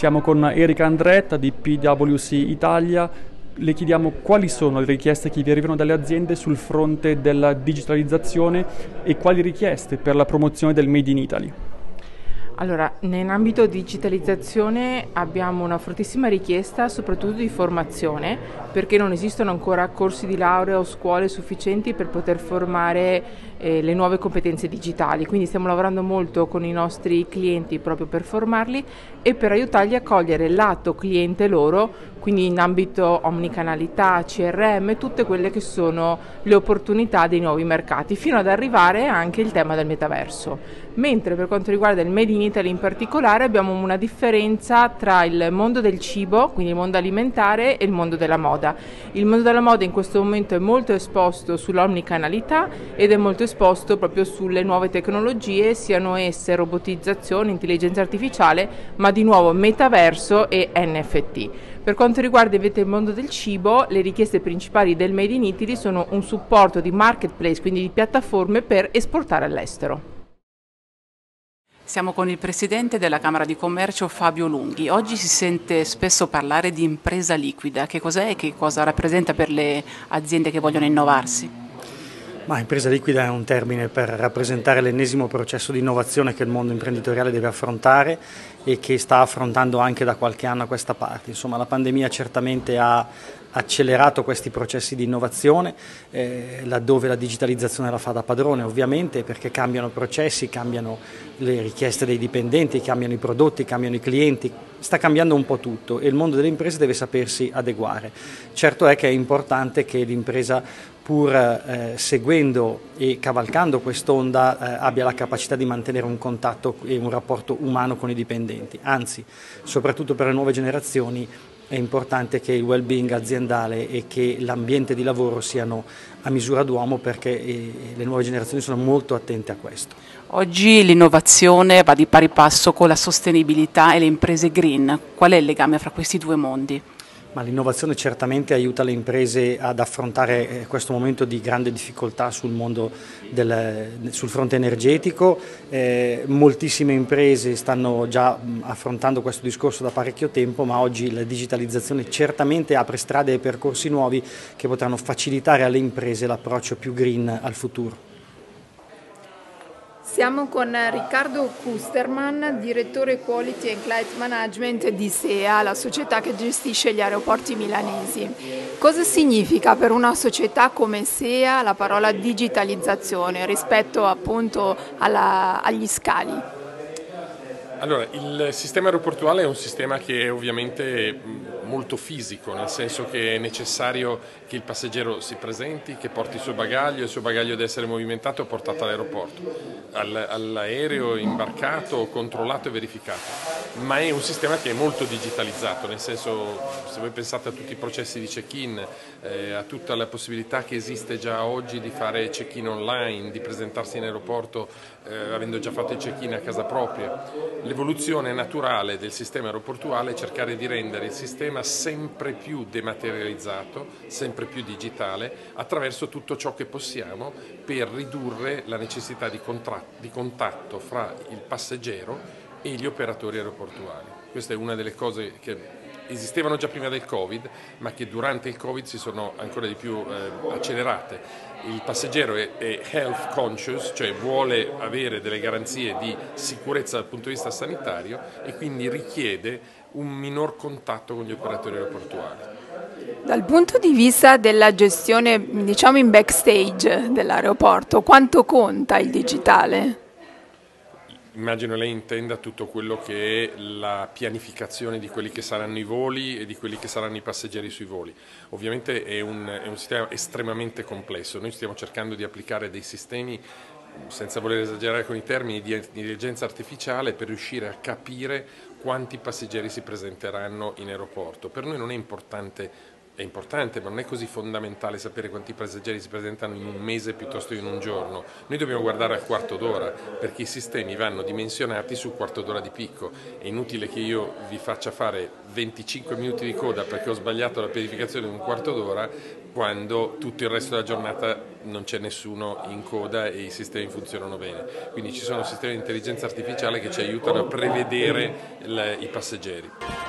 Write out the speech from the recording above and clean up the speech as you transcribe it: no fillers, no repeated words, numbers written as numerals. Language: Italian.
Siamo con Erika Andretta di PwC Italia. Le chiediamo quali sono le richieste che vi arrivano dalle aziende sul fronte della digitalizzazione e quali richieste per la promozione del Made in Italy. Allora, in ambito digitalizzazione abbiamo una fortissima richiesta soprattutto di formazione, perché non esistono ancora corsi di laurea o scuole sufficienti per poter formare le nuove competenze digitali, quindi stiamo lavorando molto con i nostri clienti proprio per formarli e per aiutarli a cogliere il lato cliente loro, quindi in ambito omnicanalità, CRM, tutte quelle che sono le opportunità dei nuovi mercati, fino ad arrivare anche il tema del metaverso. Mentre per quanto riguarda il Made in Italy in particolare abbiamo una differenza tra il mondo del cibo, quindi il mondo alimentare, e il mondo della moda. Il mondo della moda in questo momento è molto esposto sull'omnicanalità ed è molto esposto proprio sulle nuove tecnologie, siano esse robotizzazione, intelligenza artificiale, ma di nuovo metaverso e NFT. Per quanto riguarda invece il mondo del cibo, le richieste principali del Made in Italy sono un supporto di marketplace, quindi di piattaforme per esportare all'estero. Siamo con il presidente della Camera di Commercio Fabio Lunghi. Oggi si sente spesso parlare di impresa liquida. Che cos'è e che cosa rappresenta per le aziende che vogliono innovarsi? Ma impresa liquida è un termine per rappresentare l'ennesimo processo di innovazione che il mondo imprenditoriale deve affrontare e che sta affrontando anche da qualche anno a questa parte. Insomma, la pandemia certamente ha accelerato questi processi di innovazione, laddove la digitalizzazione la fa da padrone ovviamente, perché cambiano processi, cambiano le richieste dei dipendenti, cambiano i prodotti, cambiano i clienti, sta cambiando un po' tutto e il mondo delle imprese deve sapersi adeguare. Certo è che è importante che l'impresa, pur seguendo e cavalcando quest'onda, abbia la capacità di mantenere un contatto e un rapporto umano con i dipendenti, anzi, soprattutto per le nuove generazioni è importante che il well-being aziendale e che l'ambiente di lavoro siano a misura d'uomo, perché le nuove generazioni sono molto attente a questo. Oggi l'innovazione va di pari passo con la sostenibilità e le imprese green. Qual è il legame fra questi due mondi? Ma l'innovazione certamente aiuta le imprese ad affrontare questo momento di grande difficoltà sul fronte energetico. Moltissime imprese stanno già affrontando questo discorso da parecchio tempo, ma oggi la digitalizzazione certamente apre strade e percorsi nuovi che potranno facilitare alle imprese l'approccio più green al futuro. Siamo con Riccardo Kusterman, direttore Quality and Client Management di SEA, la società che gestisce gli aeroporti milanesi. Cosa significa per una società come SEA la parola digitalizzazione rispetto appunto agli scali? Allora, il sistema aeroportuale è un sistema che è ovviamente molto fisico, nel senso che è necessario che il passeggero si presenti, che porti il suo bagaglio deve essere movimentato e portato all'aeroporto, all'aereo imbarcato, controllato e verificato. Ma è un sistema che è molto digitalizzato, nel senso, se voi pensate a tutti i processi di check-in, a tutta la possibilità che esiste già oggi di fare check-in online, di presentarsi in aeroporto avendo già fatto il check-in a casa propria. L'evoluzione naturale del sistema aeroportuale è cercare di rendere il sistema sempre più dematerializzato, sempre più digitale, attraverso tutto ciò che possiamo per ridurre la necessità di contatto fra il passeggero e gli operatori aeroportuali. Questa è una delle cose che esistevano già prima del Covid, ma che durante il Covid si sono ancora di più accelerate. Il passeggero è health conscious, cioè vuole avere delle garanzie di sicurezza dal punto di vista sanitario e quindi richiede un minor contatto con gli operatori aeroportuali. Dal punto di vista della gestione, diciamo in backstage dell'aeroporto, quanto conta il digitale? Immagino lei intenda tutto quello che è la pianificazione di quelli che saranno i voli e di quelli che saranno i passeggeri sui voli. Ovviamente è un sistema estremamente complesso, noi stiamo cercando di applicare dei sistemi, senza voler esagerare con i termini, di intelligenza artificiale per riuscire a capire quanti passeggeri si presenteranno in aeroporto. Per noi non è importante, è importante, ma non è così fondamentale sapere quanti passeggeri si presentano in un mese piuttosto che in un giorno. Noi dobbiamo guardare al quarto d'ora, perché i sistemi vanno dimensionati sul quarto d'ora di picco. È inutile che io vi faccia fare 25 minuti di coda perché ho sbagliato la pianificazione di un quarto d'ora, quando tutto il resto della giornata non c'è nessuno in coda e i sistemi funzionano bene. Quindi ci sono sistemi di intelligenza artificiale che ci aiutano a prevedere i passeggeri.